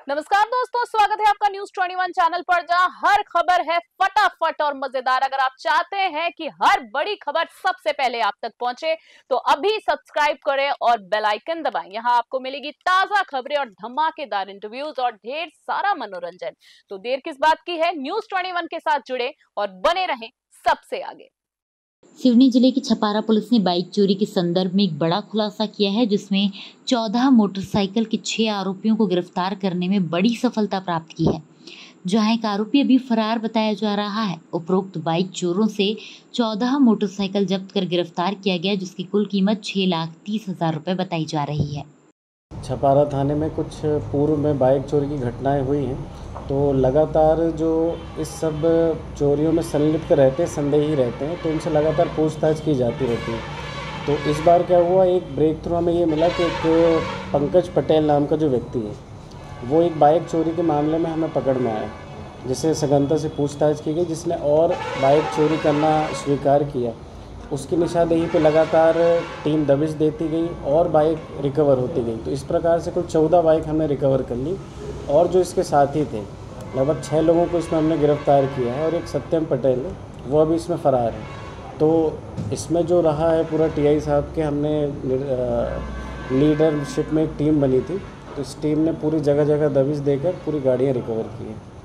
नमस्कार दोस्तों, स्वागत है आपका न्यूज 21 चैनल पर, जहां हर खबर है फटाफट और मजेदार। अगर आप चाहते हैं कि हर बड़ी खबर सबसे पहले आप तक पहुंचे तो अभी सब्सक्राइब करें और बेल आइकन दबाएं। यहां आपको मिलेगी ताजा खबरें और धमाकेदार इंटरव्यूज और ढेर सारा मनोरंजन। तो देर किस बात की है, न्यूज 21 के साथ जुड़े और बने रहें सबसे आगे। सिवनी जिले की छपारा पुलिस ने बाइक चोरी के संदर्भ में एक बड़ा खुलासा किया है, जिसमें 14 मोटरसाइकिल के 6 आरोपियों को गिरफ्तार करने में बड़ी सफलता प्राप्त की है। जहां एक आरोपी अभी फरार बताया जा रहा है। उपरोक्त बाइक चोरों से 14 मोटरसाइकिल जब्त कर गिरफ्तार किया गया, जिसकी कुल कीमत 6,30,000 रुपए बताई जा रही है। छपारा थाने में कुछ पूर्व में बाइक चोरी की घटनाएं हुई हैं, तो लगातार जो इस सब चोरियों में संलिप्त रहते हैं, संदेही रहते हैं, तो उनसे लगातार पूछताछ की जाती रहती है। तो इस बार क्या हुआ, एक ब्रेक थ्रू हमें ये मिला कि एक पंकज पटेल नाम का जो व्यक्ति है, वो एक बाइक चोरी के मामले में हमें पकड़ में आया, जिसे सघनता से पूछताछ की गई, जिसने और बाइक चोरी करना स्वीकार किया। उसकी निशानदेही पे लगातार टीम दबिश देती गई और बाइक रिकवर होती गई। तो इस प्रकार से कुल 14 बाइक हमने रिकवर कर ली और जो इसके साथी थे, लगभग 6 लोगों को इसमें हमने गिरफ्तार किया है और एक सत्यम पटेल है, वो अभी इसमें फ़रार है। तो इसमें जो रहा है पूरा टीआई साहब के, हमने लीडरशिप में एक टीम बनी थी, तो इस टीम ने पूरी जगह जगह दबिश देकर पूरी गाड़ियाँ रिकवर की हैं।